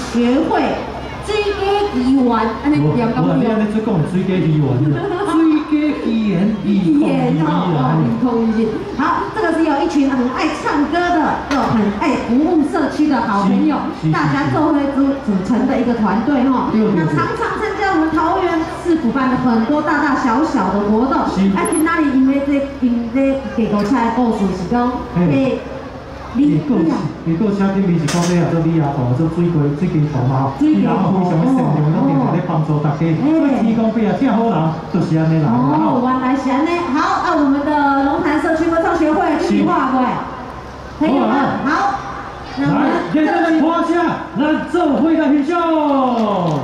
学会水家议员，安尼念咁对。 我安尼做讲水家议员，水家议员语言哦，空语。好，这个是有一群很爱唱歌的，又很爱服务社区的好朋友，大家做会组成的一个团队哈。那常常参加我们桃园市府办的很多大大小小的活动。哎，听哪里因为这给国菜的故事是讲， 你个车顶面是讲咧啊，做李阿婆做水鸡头嘛，然后非常的善良，拢定定咧帮助大家。所以提供俾啊听好人，就是安尼啦。 哦，原来是安尼。好，我们的龙潭社区歌唱学会计划会，朋友们好， 来，现在来夸下，咱做会的欣赏。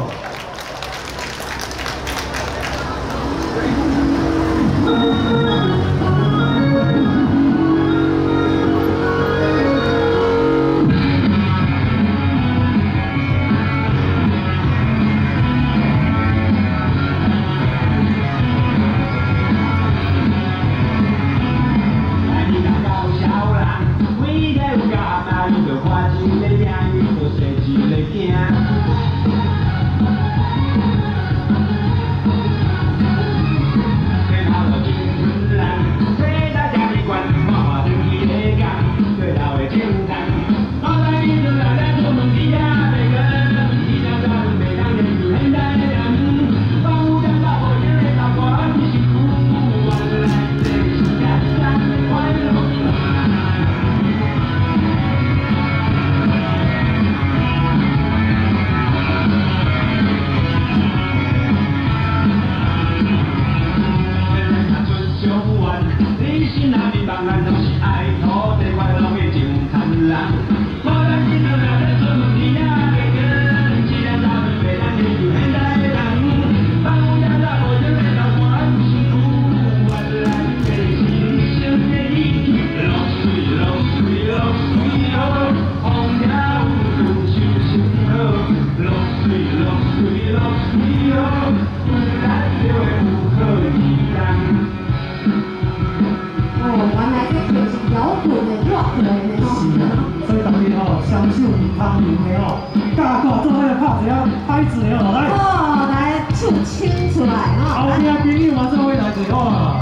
享受汤圆的哦，大个做伙拍一下拍子的哦，来。 哦，来手牵出来哦。 后边朋友嘛做伙来一个哦。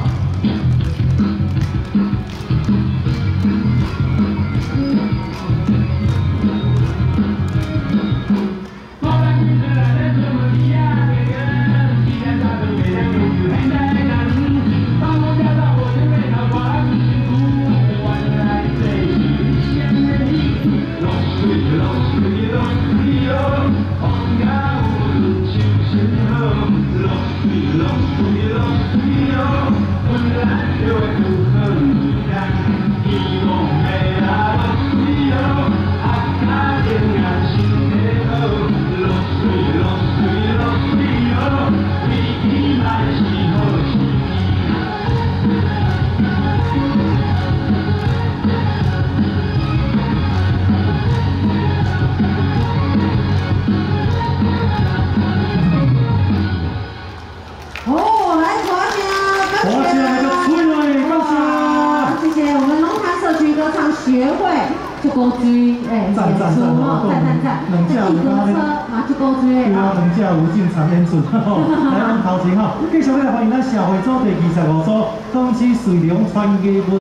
学会去高追，赞，两架歌车嘛去高追， 对啊，两架有进长演出，来咱头前吼，继续来欢迎咱社会组第25组，讲起瑞龙传艺文。